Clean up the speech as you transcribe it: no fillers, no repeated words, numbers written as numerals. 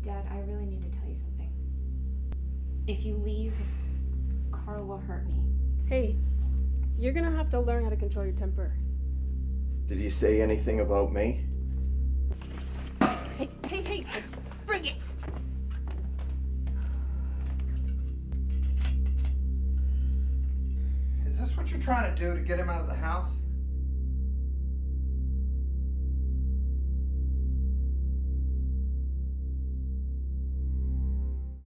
Dad, I really need to tell you something. If you leave, Carl will hurt me. Hey, you're gonna have to learn how to control your temper. Did you say anything about me? Hey, bring it! Is this what you're trying to do to get him out of the house?